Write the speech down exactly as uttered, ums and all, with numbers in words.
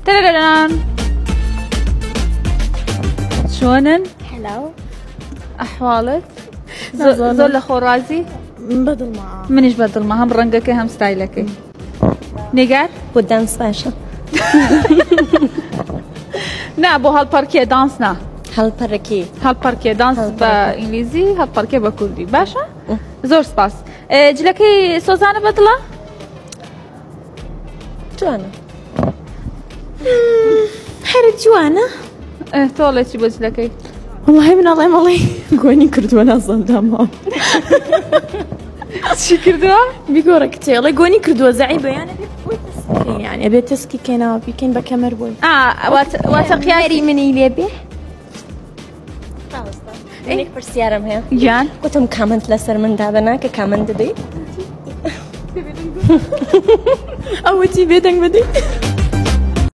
تررران شلونن؟ هلاو أحوالك؟ زول خورازي؟ بدل معاه منيش بدل ما هم رنقك هم ستايلك نيجر؟ والدانس فاشن نا بو هالباركيه دانسنا هالبركي هالباركيه دانس بإنجليزي هالباركيه بكردي باشا؟ زور سباس جلكي سوزانة بدلا؟ جوانا حرد جوانا ايه طولتي بجلكي والله من الله والله قواني كرد وانا صدام شي كردوها؟ بيقولك تي الله قواني كرد وزعيبه يعني يعني ابي تسكي كنا بيكين بكامير بوي اه وات واتقياري مني ليبي إنك برسيارم هي جان كنتم كامنت لسر من دابنا ككامنت دي أو تي بيدنگ بدي